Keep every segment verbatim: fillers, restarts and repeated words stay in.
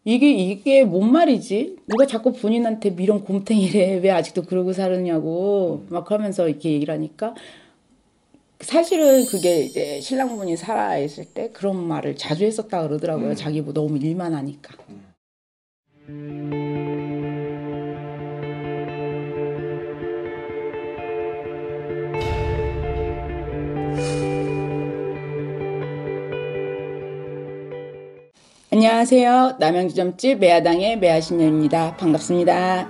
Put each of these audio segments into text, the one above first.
이게 이게 뭔 말이지? 누가 자꾸 본인한테 미련 곰탱이래. 왜 아직도 그러고 사느냐고 막 하면서 이렇게 얘기를 하니까 사실은 그게 이제 신랑분이 살아있을 때 그런 말을 자주 했었다 그러더라고요. 음. 자기 뭐 너무 일만 하니까. 안녕하세요. 남양주점집 매화당의 매화신녀입니다. 반갑습니다.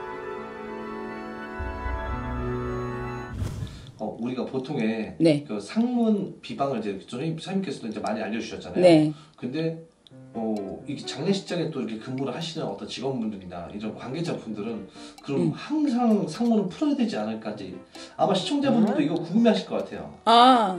어, 우리가 보통의 네. 그 상문 비방을 이제 선생님, 선생님께서도 이제 많이 알려주셨잖아요. 네. 근데 어, 이 장례식장에 또 이렇게 근무를 하시는 어떤 직원분들이나 이런 관계자분들은 그럼 음. 항상 상문을 풀어야 되지 않을까 이제 아마 시청자분들도 이거 궁금해하실 것 같아요. 아,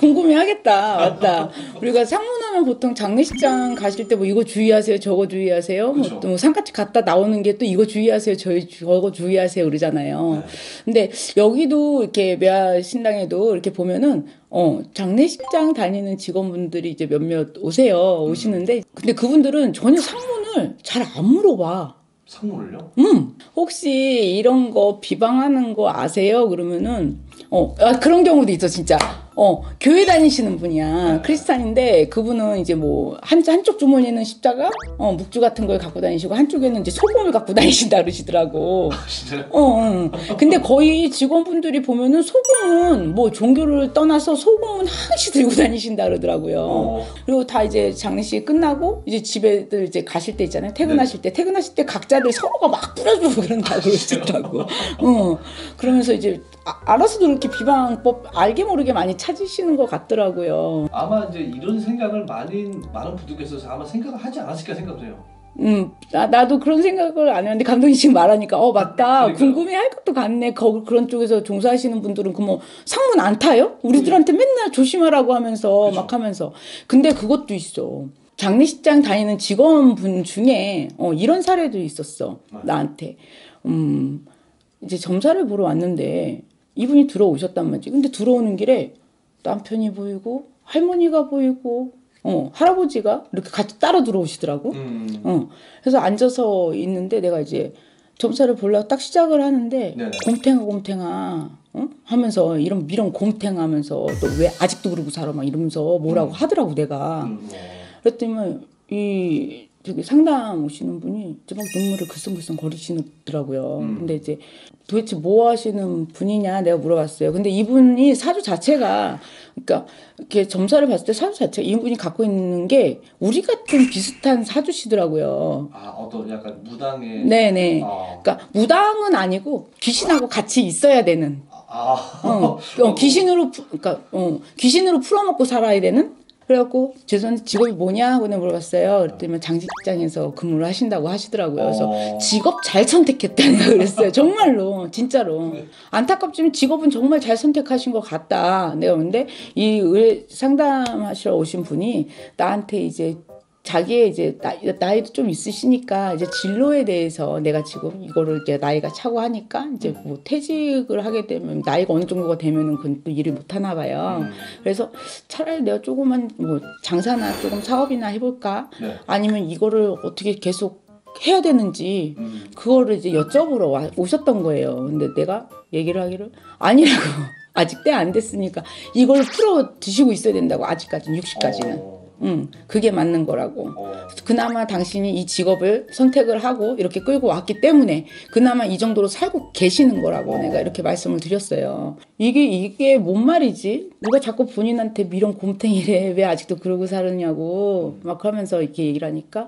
궁금해하겠다. 맞다. 우리가 상문하면 보통 장례식장 가실 때 뭐 이거 주의하세요, 저거 주의하세요. 그쵸. 뭐 또 상가집 갔다 나오는 게 또 이거 주의하세요, 저 저거 주의하세요 그러잖아요. 네. 근데 여기도 이렇게 매화 신당에도 이렇게 보면은 어 장례식장 다니는 직원분들이 이제 몇몇 오세요. 오시는데 근데 그분들은 전혀 상문을 잘 안 물어봐. 상문을요? 음, 혹시 이런 거 비방하는 거 아세요? 그러면은, 어, 아, 그런 경우도 있어, 진짜. 어, 교회 다니시는 분이야. 크리스찬인데, 그분은 이제 뭐, 한, 한쪽 주머니는 십자가, 어, 묵주 같은 걸 갖고 다니시고, 한쪽에는 이제 소금을 갖고 다니신다 그러시더라고. 진짜요? 어, 응. 근데 거의 직원분들이 보면은 소금은 뭐 종교를 떠나서 소금은 항시 들고 다니신다 그러더라고요. 어. 그리고 다 이제 장례식이 끝나고 이제 집에들 이제 가실 때 있잖아요. 퇴근하실 때 퇴근하실 때 각자들 서로가 막 뿌려주고 그런다고 그러시더라고. 어. 그러면서 이제 아, 알아서도 이렇게 비방법 알게 모르게 많이 찾으시는 것 같더라고요. 아마 이제 이런 생각을 많이 많은 분들께서 아마 생각을 하지 않았을까 생각돼요. 음, 나, 나도 그런 생각을 안 했는데 감독님 지금 말하니까 어 맞다. 그러니까요. 궁금해 할 것도 같네. 거, 그런 쪽에서 종사하시는 분들은 그 뭐 상문 안 타요? 우리들한테 맨날 조심하라고 하면서 그쵸. 막 하면서. 근데 그것도 있어. 장례식장 다니는 직원분 중에 어, 이런 사례도 있었어. 나한테. 음, 이제 점사를 보러 왔는데 이분이 들어오셨단 말이지. 근데 들어오는 길에 남편이 보이고 할머니가 보이고 어, 할아버지가 이렇게 같이 따라 들어오시더라고. 음. 어, 그래서 앉아서 있는데 내가 이제 점사를 보려고 딱 시작을 하는데 네네. 곰탱아 곰탱아 어? 하면서 이런 미련 곰탱아 하면서 너 왜 아직도 그러고 살아 막 이러면서 뭐라고 하더라고 내가. 음. 어. 그랬더니 이 저기 상담 오시는 분이 이제 막 눈물을 글썽글썽 거리시더라고요. 음. 근데 이제 도대체 뭐 하시는 분이냐 내가 물어봤어요. 근데 이분이 사주 자체가 그러니까 이렇게 점사를 봤을 때 사주 자체가 이분이 갖고 있는 게 우리가 좀 비슷한 사주시더라고요. 아, 어떤 약간 무당의 네네. 아. 그러니까 무당은 아니고 귀신하고 같이 있어야 되는. 아. 어, 어, 귀신으로 푸- 그러니까 어, 귀신으로 풀어먹고 살아야 되는. 그래갖고 죄송한데 직업이 뭐냐 하고 내가 물어봤어요. 그랬더니 장식장에서 근무를 하신다고 하시더라고요. 그래서 어. 직업 잘 선택했다 내가 그랬어요. 정말로 진짜로 안타깝지만 직업은 정말 잘 선택하신 것 같다. 내가 근데 이 의 상담하시러 오신 분이 나한테 이제 자기의 이제 나이, 나이도 좀 있으시니까 이제 진로에 대해서 내가 지금 이거를 이제 나이가 차고 하니까 이제 뭐 퇴직을 하게 되면 나이가 어느 정도가 되면은 그건 또 일을 못 하나 봐요. 음. 그래서 차라리 내가 조금만 뭐 장사나 조금 사업이나 해볼까? 네. 아니면 이거를 어떻게 계속 해야 되는지 음. 그거를 이제 여쭤보러 와, 오셨던 거예요. 근데 내가 얘기를 하기를 아니라고 아직 때 안 됐으니까 이걸 풀어 드시고 있어야 된다고 아직까지는 육십까지는. 어. 응, 그게 맞는 거라고. 어. 그나마 당신이 이 직업을 선택을 하고 이렇게 끌고 왔기 때문에 그나마 이 정도로 살고 계시는 거라고 어. 내가 이렇게 말씀을 드렸어요. 이게 이게 뭔 말이지? 누가 자꾸 본인한테 미련 곰탱이래. 왜 아직도 그러고 사느냐고 막 하면서 이렇게 얘기를 하니까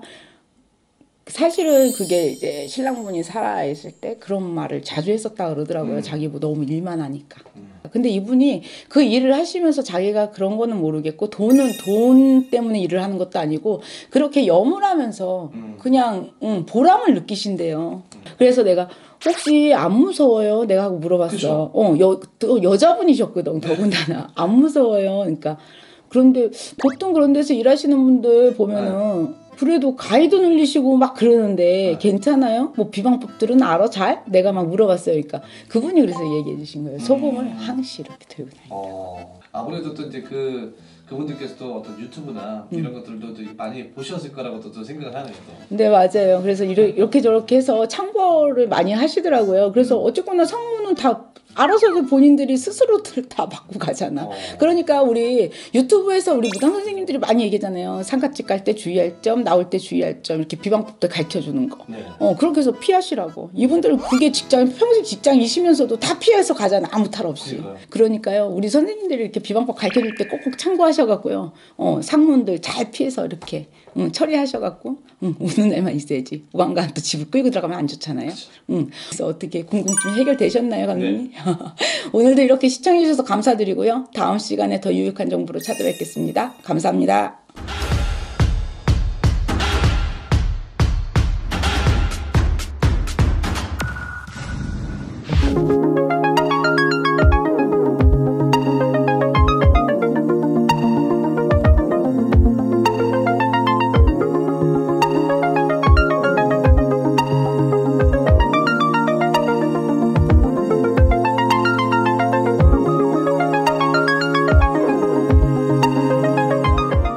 사실은 그게 이제 신랑분이 살아있을 때 그런 말을 자주 했었다 그러더라고요. 음. 자기 뭐 너무 일만 하니까. 근데 이분이 그 일을 하시면서 자기가 그런 거는 모르겠고 돈은 돈 때문에 일을 하는 것도 아니고 그렇게 염을 하면서 음. 그냥 응, 보람을 느끼신대요. 그래서 내가 혹시 안 무서워요? 내가 하고 물어봤어. 그쵸. 어, 여, 또 여자분이셨거든 더군다나. 안 무서워요. 그러니까 그런데 보통 그런 데서 일하시는 분들 보면은 그래도 가이드 늘리시고 막 그러는데 네. 괜찮아요? 뭐 비방법들은 알아 잘? 내가 막 물어봤어요. 그러니까 그분이 그래서 얘기해 주신 거예요. 소금을 항시 이렇게 들고 다니고. 어. 아무래도 또 이제 그 그분들께서도 어떤 유튜브나 음. 이런 것들도 또 많이 보셨을 거라고 또, 또 생각을 하네요. 또. 네, 맞아요. 그래서 이렇게, 이렇게 저렇게 해서 참고를 많이 하시더라고요. 그래서 어쨌거나 상무는 다 알아서 본인들이 스스로들 다 받고 가잖아. 어. 그러니까 우리 유튜브에서 우리 무당 선생님들이 많이 얘기하잖아요. 상가집 갈 때 주의할 점, 나올 때 주의할 점, 이렇게 비방법도 가르쳐 주는 거. 네. 어, 그렇게 해서 피하시라고. 이분들은 그게 직장, 평생 직장이시면서도 다 피해서 가잖아. 아무 탈 없이. 그러니까요. 그러니까요. 우리 선생님들이 이렇게 비방법 가르쳐 줄 때 꼭꼭 참고하셔갖고요. 어, 상문들 잘 피해서 이렇게 응, 처리하셔갖고 응, 우는 애만 있어야지. 우왕관 또 집을 끌고 들어가면 안 좋잖아요. 응. 그래서 어떻게 궁금증 해결되셨나요, 감독님? 네. 오늘도 이렇게 시청해 주셔서 감사드리고요. 다음 시간에 더 유익한 정보로 찾아뵙겠습니다. 감사합니다.